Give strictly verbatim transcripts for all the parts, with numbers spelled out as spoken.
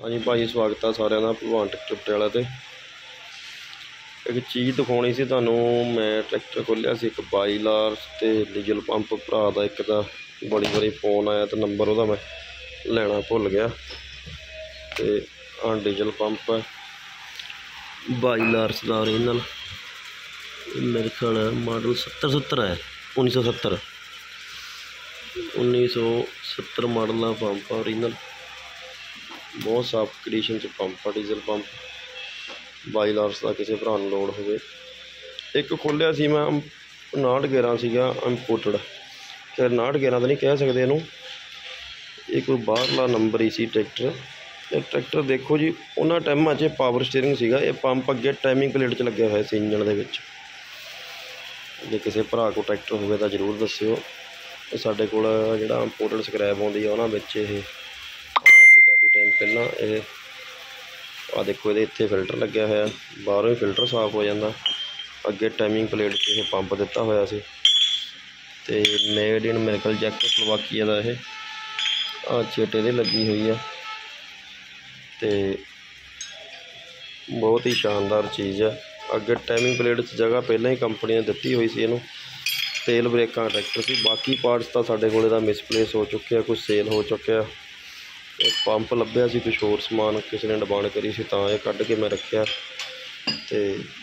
हाँ जी भाई, स्वागत है साਰਿਆਂ ਦਾ ਭਲਵਾਨ ट्रैक्टर पटियाला ते। एक चीज़ दिखानी सी तुहानू। मैं ट्रैक्टर खोलिया सी एक बाईलार्स ते डीजल पंप भरा दा एक दा बड़ी बारी फोन आया तो नंबर उहदा मैं लेना भुल गया। ते हाँ डीजल पंप है बाईलार्स दा ओरिजिनल, मेरे ख्याल मॉडल सत्तर सत्तर है उन्नीस सौ सत्तर उन्नीस सौ सत्तर मॉडल का पंप ओरिजिनल। बहुत साफ कंडीशन च पंप आ डीजल पंप बाईलार्स का, किसी भरा लोड़ हो। एक खोलिया सी मैं उनाहठ गेरा सीगा इंपोर्टड, खैर उनाहठ गेरा तो नहीं कह सकते इनू, ये कोई बाहरला नंबर ही सी ट्रैक्टर। ये ट्रैक्टर देखो जी, उन्होंने टाइमां च पावर स्टीयरिंग सीगा, ये पंप अगे टाइमिंग प्लेट च लग्या होया सी इंजन दे विच। जे किसी भरा को ट्रैक्टर होवे तां जरूर दस्सिओ। साडे कोल जिहड़ा इंपोर्टड स्क्रैप आउंदी आ उहनां विच इह काफ़ी टाइम पहला। ये आ देखो, ये इत्थे फिल्टर लग्या होया, बाहरों ही फिल्टर साफ हो जाता। अगे टाइमिंग प्लेट च यह पंप दिता होया सी ते मेड इन मेरे ख्याल चेकोस्लोवाकिया दा ये आ चिट इहदे लगी हुई है ते बहुत ही शानदार चीज़ है। अगे टाइमिंग प्लेट च जगह पहले ही कंपनी ने दिती हुई सी। इहनूं तेल ब्रेकां ट्रैक्टर सी, बाकी पार्ट्स तो साडे कोल इहदा मिसप्लेस हो चुके, कुछ सेल हो चुके। पंप लभ्या सी, कुछ होर समान किसी ने डिमांड करी सी, तां ये कढ के मैं रखिया ते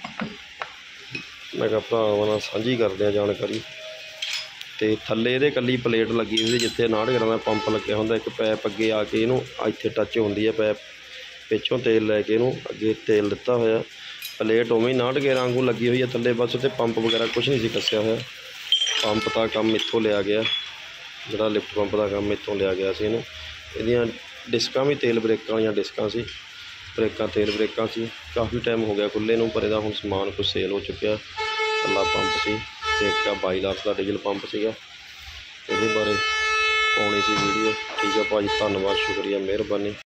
मैं कहा भरावां नाल सांझी करदे आ जानकारी। ते थल्ले इहदे कल्ली प्लेट लगी हुई जिथे उनाहठ गेरां दा पंप लग्या हुंदा। एक पैप अगे आके इहनूं इत्थे टच हुंदी है, पैप पिछों तेल लैके इहनूं अगे तेल दिता होया। प्लेट उवें ही उनाहठ गेरां वांगू लगी हुई है थल्ले, बस ते पंप वगैरह कुछ नहीं सी कस्सिया होया। पंप दा काम इत्थों लिया गया, जिहड़ा लिफ्ट पंप दा काम इत्थों लिया गया सी। इहनूं इहदियां डिस्कां भी तेल ब्रेकां वालियां डिस्कां सी, ब्रेकां तेल ब्रेकां सी। काफ़ी टाइम हो गया खुले नूं, पर इहदा हुण समान कुछ सेल हो चुकिया। कल्ला पंप सी ते इक बाईलार्स का डीजल पंप सीगा, इहदे बारे पाउणी सी वीडियो। ठीक है भाजी, धन्नवाद, शुक्रिया, मेहरबानी।